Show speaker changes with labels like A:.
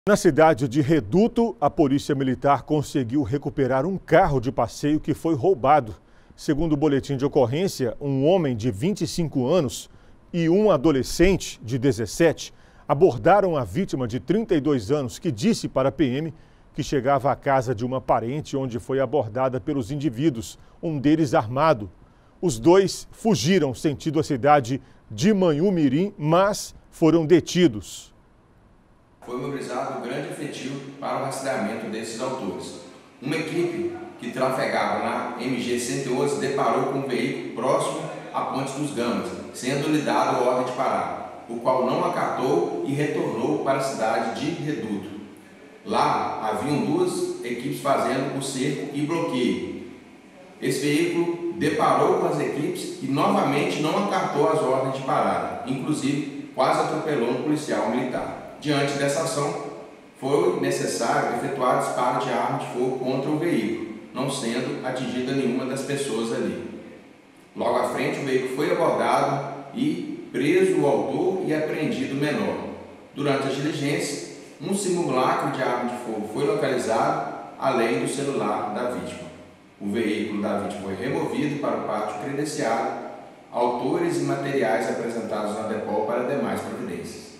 A: Na cidade de Reduto, a Polícia Militar conseguiu recuperar um carro de passeio que foi roubado. Segundo o boletim de ocorrência, um homem de 25 anos e um adolescente de 17 abordaram a vítima de 32 anos que disse para a PM que chegava à casa de uma parente onde foi abordada pelos indivíduos, um deles armado. Os dois fugiram sentido a cidade de Manhumirim, mas foram detidos.
B: Foi mobilizado um grande efetivo para o rastreamento desses autores. Uma equipe que trafegava na MG 111 deparou com um veículo próximo à Ponte dos Gamas, sendo lhe dado ordem de parar, o qual não acatou e retornou para a cidade de Reduto. Lá haviam duas equipes fazendo o cerco e bloqueio. Esse veículo deparou com as equipes e novamente não acatou as ordens de parada, inclusive quase atropelou um policial militar. Diante dessa ação, foi necessário efetuar disparo de arma de fogo contra o veículo, não sendo atingida nenhuma das pessoas ali. Logo à frente, o veículo foi abordado e preso o autor e apreendido o menor. Durante as diligências, um simulacro de arma de fogo foi localizado, além do celular da vítima. O veículo da vítima foi removido para o pátio credenciado, autores e materiais apresentados na DEPOL para demais providências.